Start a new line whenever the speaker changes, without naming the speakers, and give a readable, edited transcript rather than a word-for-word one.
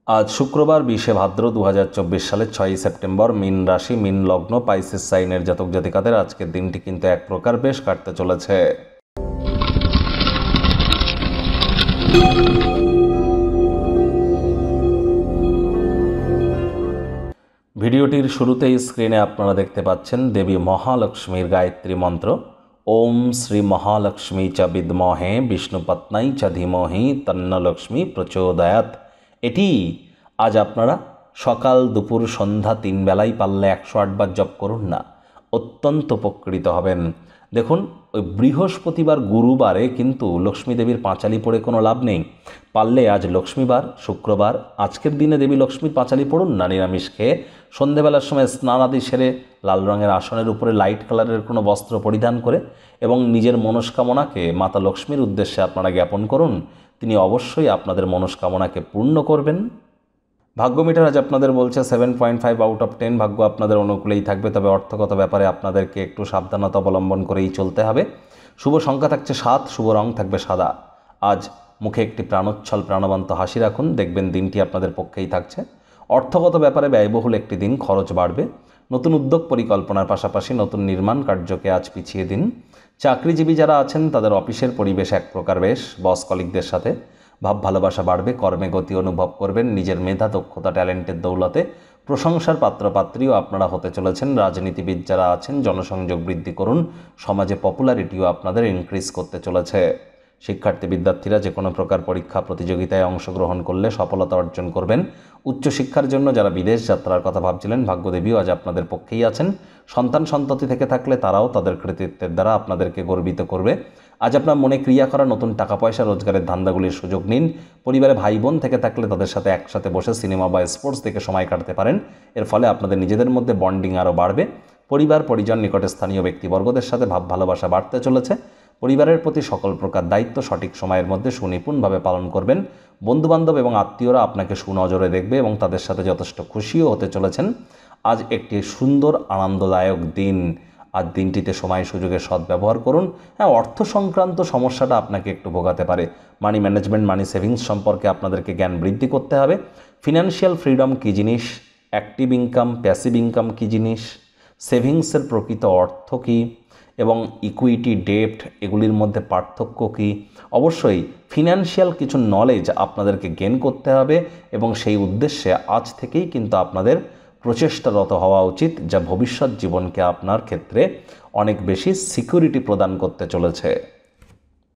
আজ শুক্রবার 20শে ভাদ্র 2024 সালের 6ই সেপ্টেম্বর। মীন রাশি, মীন লগ্ন, পাইসেস সাইনের জাতক জাতিকাদের আজকের দিনটি কিন্তু এক প্রকার বেশ কাটতে চলেছে। ভিডিওটির শুরুতেই স্ক্রিনে আপনারা দেখতে পাচ্ছেন দেবী মহালক্ষ্মীর গায়ত্রী মন্ত্র। ওম শ্রী মহালক্ষ্মী চ বিদ্মহে বিষ্ণুপত্নাই চ ধীমহি তন্ন লক্ষ্মী প্রচোদয়াৎ। এটি আজ আপনারা সকাল দুপুর সন্ধ্যা 3 বেলায় পারলে 108 বার জপ করুন না, অত্যন্ত উপকৃত হবেন। দেখুন, ওই বৃহস্পতিবার গুরুবারে কিন্তু লক্ষ্মী দেবীর পাঁচালি পড়ে কোনো লাভ নেই। পারলে আজ লক্ষ্মীবার, শুক্রবার, আজকের দিনে দেবী লক্ষ্মীর পাঁচালি পড়ুন না নিরামিষ খেয়ে। সন্ধেবেলার সময় স্নান আদি সেরে লাল রঙের আসনের উপরে লাইট কালারের কোনো বস্ত্র পরিধান করে এবং নিজের মনস্কামনাকে মাতা লক্ষ্মীর উদ্দেশ্যে আপনারা জ্ঞাপন করুন। তিনি অবশ্যই আপনাদের মনস্কামনাকে পূর্ণ করবেন। ভাগ্য মিটার আজ আপনাদের বলছে 7.5 আউট অফ 10। ভাগ্য আপনাদের অনুকূলেই থাকবে, তবে অর্থগত ব্যাপারে আপনাদেরকে একটু সাবধানতা অবলম্বন করেই চলতে হবে। শুভ সংখ্যা থাকছে 7, শুভ রং থাকবে সাদা। আজ মুখে একটি প্রাণোচ্ছল প্রাণবন্ত হাসি রাখুন, দেখবেন দিনটি আপনাদের পক্ষেই থাকছে। অর্থগত ব্যাপারে ব্যয়বহুল একটি দিন, খরচ বাড়বে। নতুন উদ্যোগ পরিকল্পনার পাশাপাশি নতুন নির্মাণ কার্যকে আজ পিছিয়ে দিন। চাকরিজীবী যারা আছেন তাদের অফিসের পরিবেশ এক প্রকার বেশ, বস কলিগদের সাথে ভাব ভালোবাসা বাড়বে, কর্মে গতি অনুভব করবেন। নিজের মেধা, দক্ষতা, ট্যালেন্টের দৌলতে প্রশংসার পাত্রপাত্রীও আপনারা হতে চলেছেন। রাজনীতিবিদ যারা আছেন জনসংযোগ বৃদ্ধি করুন, সমাজে পপুলারিটিও আপনাদের ইনক্রিজ করতে চলেছে। শিক্ষার্থী বিদ্যার্থীরা যে কোনো প্রকার পরীক্ষা প্রতিযোগিতায় অংশগ্রহণ করলে সফলতা অর্জন করবেন। উচ্চশিক্ষার জন্য যারা বিদেশ যাত্রার কথা ভাবছিলেন, ভাগ্যদেবীও আজ আপনাদের পক্ষেই আছেন। সন্তান সন্ততি থেকে থাকলে তারাও তাদের কৃতিত্বের দ্বারা আপনাদেরকে গর্বিত করবে। আজ আপনার মনে ক্রিয়া করা নতুন টাকা পয়সা রোজগারের ধান্দাগুলির সুযোগ নিন। পরিবারে ভাই বোন থেকে থাকলে তাদের সাথে একসাথে বসে সিনেমা বা স্পোর্টস দেখে সময় কাটাতে পারেন। এর ফলে আপনাদের নিজেদের মধ্যে বন্ডিং আরও বাড়বে। পরিবার পরিজন নিকটে স্থানীয় ব্যক্তিবর্গদের সাথে ভাব ভালোবাসা বাড়তে চলেছে। পরিবারের প্রতি সকল প্রকার দায়িত্ব সঠিক সময়ের মধ্যে সুনিপুণভাবে পালন করবেন। বন্ধুবান্ধব এবং আত্মীয়রা আপনাকে সুনজরে দেখবে এবং তাদের সাথে যথেষ্ট খুশিও হতে চলেছেন। আজ একটি সুন্দর আনন্দদায়ক দিন। আজ দিনটিতে সময় সুযোগের সদ্ব্যবহার করুন। হ্যাঁ, অর্থ সংক্রান্ত সমস্যাটা আপনাকে একটু ভোগাতে পারে। মানি ম্যানেজমেন্ট, মানি সেভিংস সম্পর্কে আপনাদেরকে জ্ঞান বৃদ্ধি করতে হবে। ফিনান্সিয়াল ফ্রিডম কী জিনিস, অ্যাক্টিভ ইনকাম, প্যাসিভ ইনকাম কী জিনিস, সেভিংসের প্রকৃত অর্থ কী এবং ইকুইটি, ডেপ্ট এগুলির মধ্যে পার্থক্য কী, অবশ্যই ফিনান্সিয়াল কিছু নলেজ আপনাদেরকে গেইন করতে হবে এবং সেই উদ্দেশ্যে আজ থেকেই কিন্তু আপনাদের প্রচেষ্টারত হওয়া উচিত, যা ভবিষ্যৎ জীবনকে আপনার ক্ষেত্রে অনেক বেশি সিকিউরিটি প্রদান করতে চলেছে।